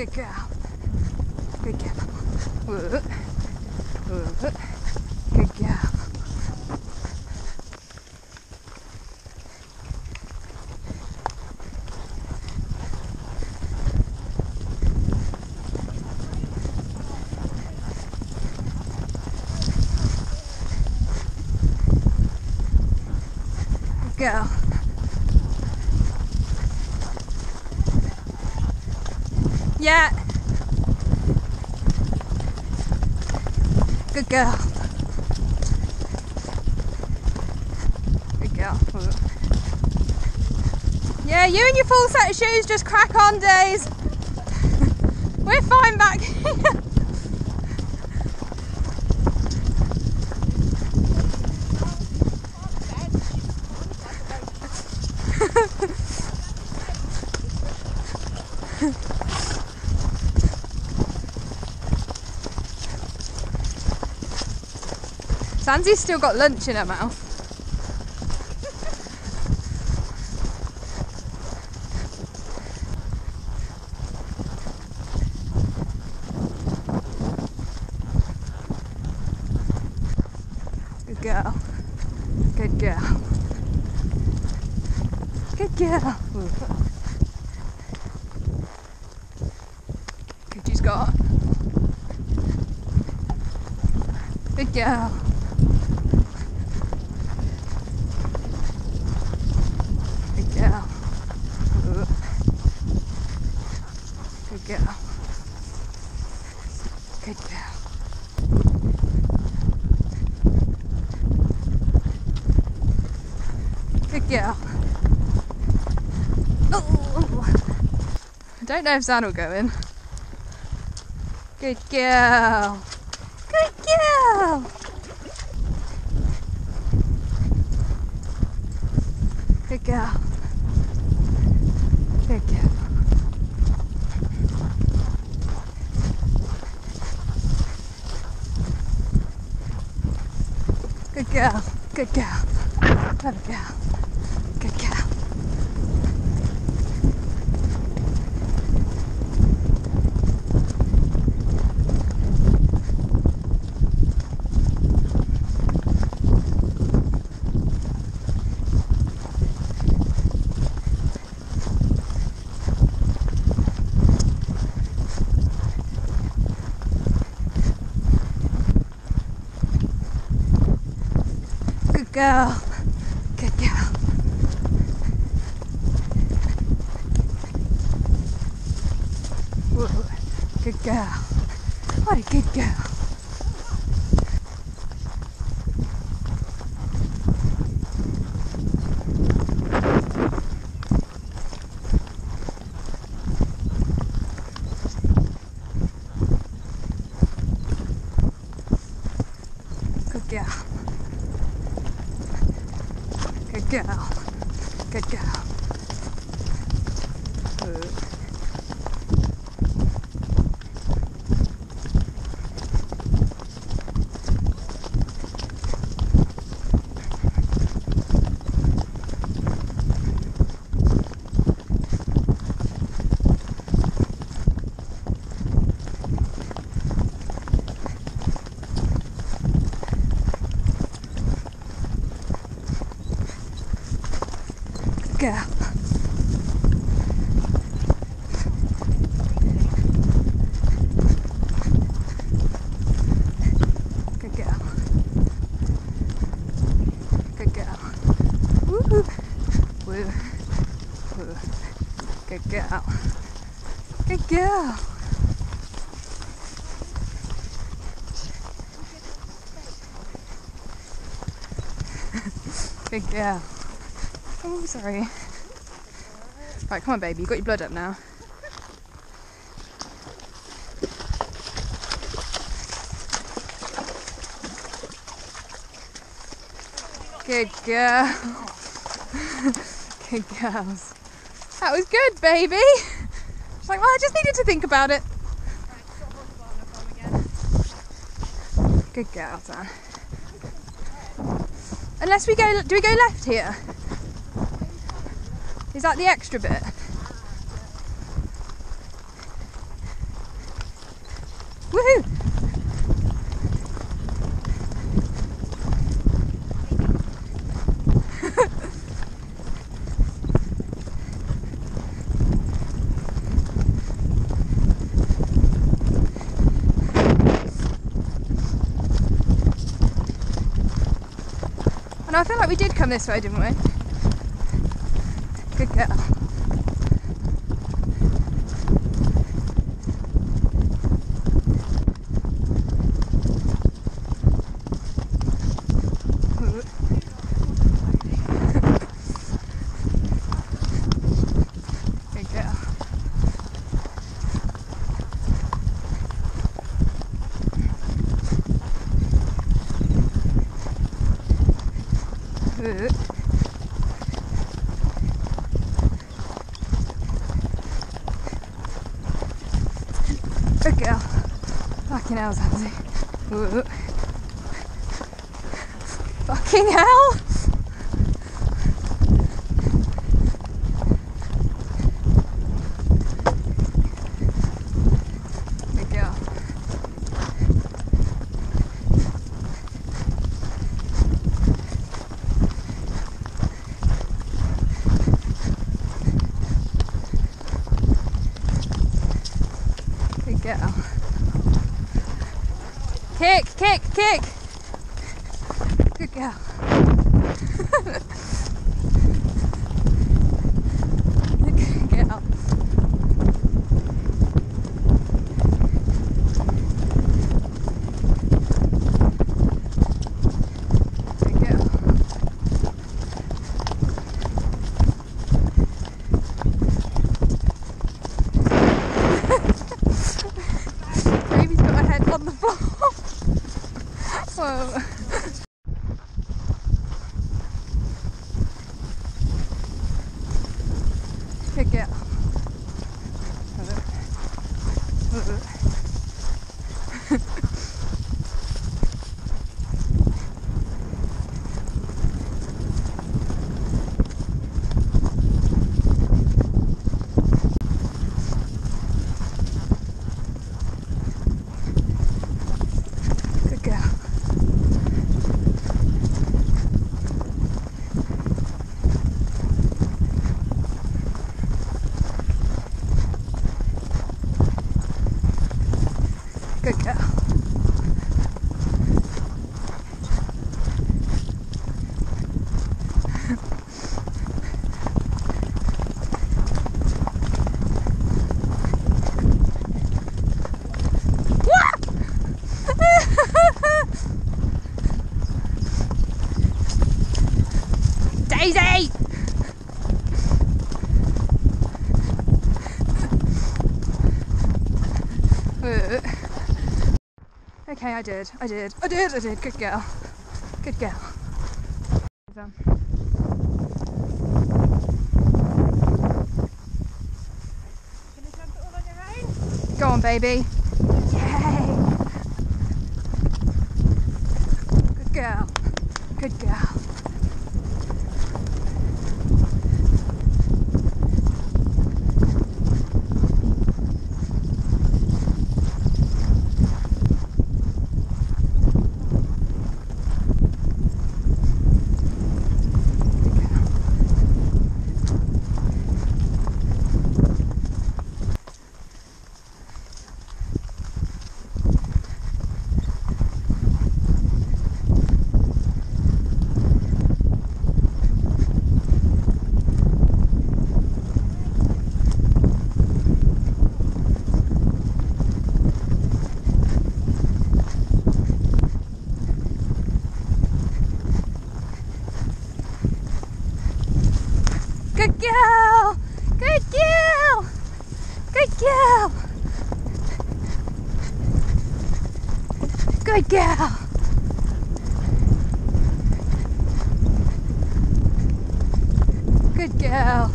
Good girl. Good girl. Whoa. Whoa. Good girl. Good girl. Yeah. Good girl. Good girl. Yeah, you and your full set of shoes just crack on, Days. We're fine back here. Zanzi's still got lunch in her mouth. Good girl. Good girl. Good girl. Good, she's got. Good girl. Good girl. Good girl. Good girl. Good girl. Oh. I don't know if Zan will go in. Good girl. Good girl. Good girl. Good girl. Good girl. Good girl. Good girl. Good girl. Good girl. Good girl. Whoa. Good girl. What a good girl. Good girl. Good girl. Good girl. Girl. Good girl. Good girl. Woo. Woo. Woo. Good girl. Good girl. Good girl. Oh, sorry. Right, come on, baby. You've got your blood up now. Good girl. Good girls. That was good, baby. She's like, well, I just needed to think about it. Good girl, Dan. Unless we go, do we go left here? Is that the extra bit? And I feel like we did come this way, didn't we? Good girl. Good girl. Fucking hell, Zanzi. Ooh. Fucking hell! Good girl. Good girl. Kick, kick, kick! Good girl. Good girl. Good girl. Baby's got her head on the floor. Whoa. Good girl. Good girl. Good girl. Daisy! Okay, I did. Good girl. Good girl. Go on, baby. Yay! Good girl. Good girl. Good girl! Good girl! Good girl! Good girl! Good girl!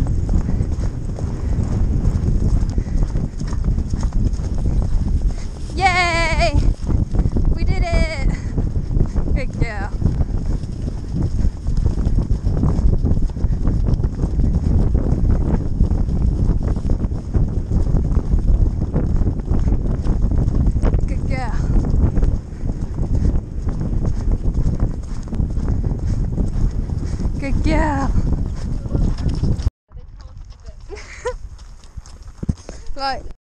Yay! We did it! Good girl! Good girl. Like